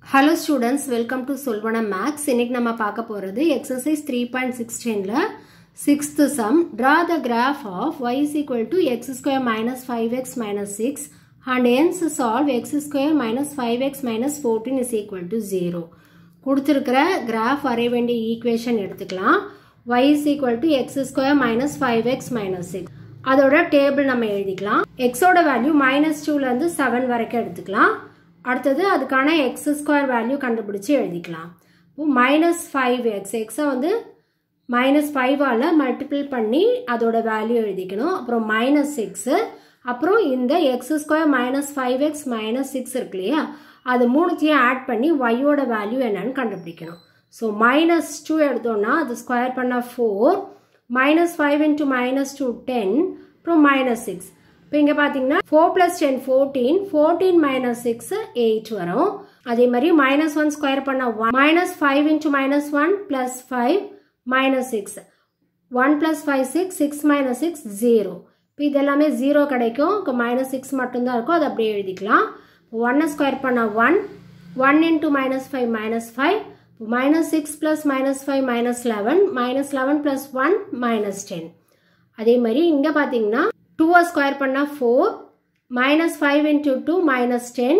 Hello students, welcome to Solvana Max. இன்னைக்கு நம்ம பார்க்க போறது exercise 3.16ல 6th sum. Draw the graph of y is equal to x square minus 5x minus 6 and hence solve x square minus 5x minus 14 is equal to 0. கொடுத்திருக்கிற graph வரைய வேண்டிய equation எடுத்துக்கலாம். y is equal to x square minus 5x minus 6. அதோட table நம்ம எழுதிக்கலாம். x ஓட value -2ல இருந்து 7 வரைக்கும் எடுத்துக்கலாம். அடுத்தது அதுக்கான x ஸ்கொயர் வேல்யூ கண்டுபிடிச்சு எழுதிக்கலாம். -5x x வந்து -5 ஆல மல்டிபிள் பண்ணி அதோட வேல்யூ எழுதிக்கணும். அப்புறம் -6 அப்புறம் இந்த x ஸ்கொயர் -5x -6 இருக்கு இல்லையா, அது மூணுத்தையும் ஆட் பண்ணி y ஓட வேல்யூ என்னன்னு கண்டுபிடிக்கணும். ஸோ -2 எடுத்தோம்னா அது ஸ்கொயர் பண்ண 4, -5 into -2 10, அப்புறம் -6. இப்போ இங்கே பார்த்தீங்கன்னா 4 + 10 14, 14 - 6 8 வரும். அதே மாதிரி -1 ஸ்கொயர் பண்ண 1, -5 into -1 + 5 -6, 1 + 5 6, 6 - 6 0. இப்போ இதெல்லாமே 0 கிடைக்கும். -6 மட்டும்தான் இருக்கும், அது அப்படியே எழுதிக்கலாம். 1 ஸ்கொயர் பண்ண 1, 1 into -5 -5, -6 + -5 -11, -11 + 1 -10. அதே மாதிரி இங்கே பார்த்தீங்கன்னா 2 ஸ்கொயர் பண்ண 4, -5 into 2 -10,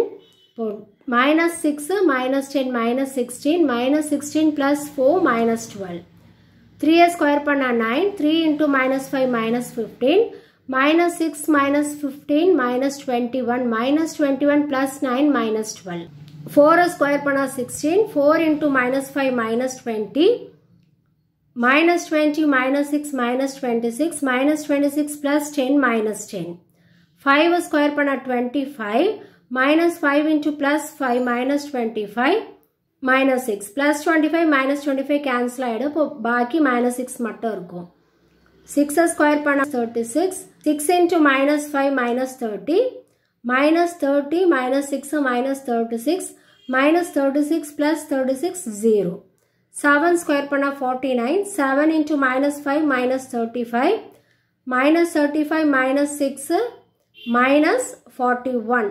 -6 -10 -16, -16 + 4 -12. 3 ஸ்கொயர் பண்ண 9, 3 into -5 -15, -6 -15 -21, -21 + 9 -12. 4 ஸ்கொயர் பண்ண 16, 4 into -5 -20, -20 -6 -26, -26 + 10 -10. 5 ஸ்கொயர் பண்ண 25, -5 into +5 -25, -6 +25 -25 கேன்சல் ஆகிடும். இப்போ பாக்கி -6 மட்டும் இருக்கும். 6 ஸ்கொயர் பண்ண 36, 6 into -5 -30, -30 -6 -36, -36 + 36 0. 7 ஸ்கொயர் பண்ண 49, 7 into -5 -35, -35 -6 -41,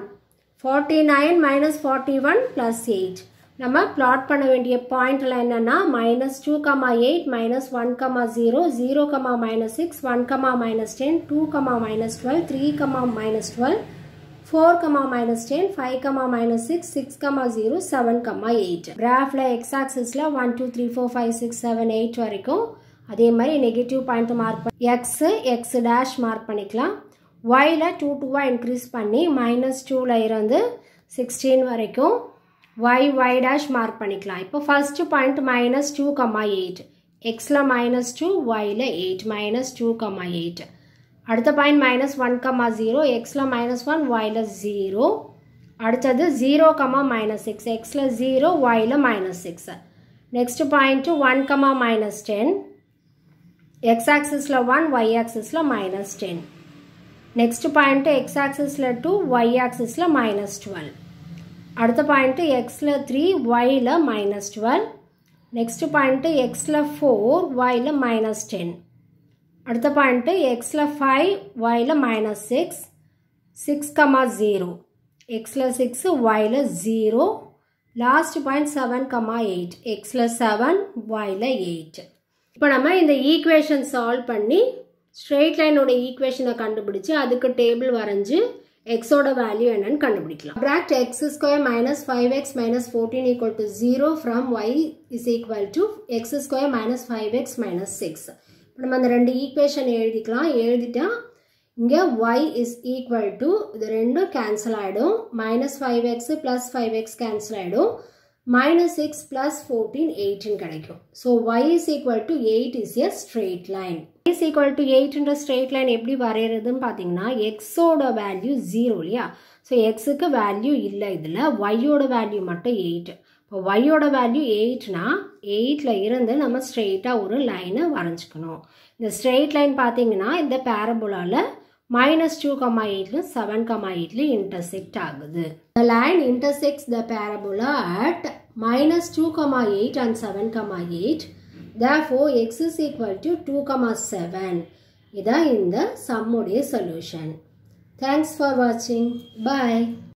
49 - 41 + 8. நம்ம பிளாட் பண்ண வேண்டிய பாயிண்ட்லாம் என்னன்னா -2, 8, -1, 0, 0, -6, 1, -10, 2, -12, 3, -12, 4, -10, 5, -6, 6, 0, 7, 8. கிராஃப்ல x ஆக்சிஸ்ல 1 2 3 4 5 6 7 8 வரைக்கும். அதே மாதிரி நெகட்டிவ் பாயிண்ட் மார்க் பண்ணி x dash மார்க் பண்ணிக்கலாம். yல 2 2 இன்க்ரீஸ் பண்ணி -2ல இருந்து 16 வரைக்கும் y dash மார்க் பண்ணிக்கலாம். இப்போ ஃபர்ஸ்ட் பாயிண்ட் -2, 8, xல -2, yல 8, -2, 8. அடுத்த பாயிண்ட் -1, 0, xல -1, yல 0. அடுத்தது 0, -6, xல 0, yல -6. நெக்ஸ்ட் பாயிண்ட் 1, -10, x ஆக்சிஸ்ல 1, y ஆக்சிஸ்ல -10. நெக்ஸ்ட் பாயிண்ட் x ஆக்சிஸ்ல 2, y ஆக்சிஸ்ல -12. அடுத்த பாயிண்ட் xல 3, yல -12. நெக்ஸ்ட் பாயிண்ட் xல 4, yல -10. அடுத்த பாயிண்ட் xல 5, yல -6, 6, 0, xல 6, yல 0. லாஸ்ட் பாயிண்ட் 7, 8, xல 7, yல 8. இப்போ நம்ம இந்த ஈக்குவேஷன் சால்வ் பண்ணி ஸ்ட்ரெயிட் லைனோட ஈக்குவேஷனை கண்டுபிடிச்சு அதுக்கு டேபிள் வரைஞ்சு xோட வேல்யூ என்னன்னு கண்டுபிடிக்கலாம். Subtract x square minus 5x minus 14 equal to 0 from y is equal to x square minus 5x minus 6. நம்ம அந்த ரெண்டு ஈக்குவேஷன் எழுதிக்கலாம். எழுதிட்டா இங்கே y is equal to இது ரெண்டும் கேன்சல் ஆகிடும். -5x + 5x கேன்சல் ஆகிடும். -6 + 14 18 கிடைக்கும். So y is equal to 8 is a straight line. y is equal to 8ன்ற straight line எப்படி வரைகிறதுன்னு பார்த்தீங்கன்னா xோட வேல்யூ 0 இல்லையா, ஸோ xக்கு வேல்யூ இல்லை, இதில் yயோட வேல்யூ மட்டும் 8. இப்போ yயோட வேல்யூ 8னா 8ல இருந்து நம்ம ஸ்ட்ரெயிட்டாக ஒரு லைனை வரைஞ்சிக்கணும். இந்த ஸ்ட்ரெயிட் லைன் பார்த்தீங்கன்னா இந்த பேரபோலாவில் -2, 8ல 7, 8ல இன்டர்செக்ட் ஆகுது. The line intersects the parabola at -2, 8 and 7, 8. Therefore, x is equal to 2, 7. இதான் இந்த சம்முடைய solution. Thanks for watching. Bye.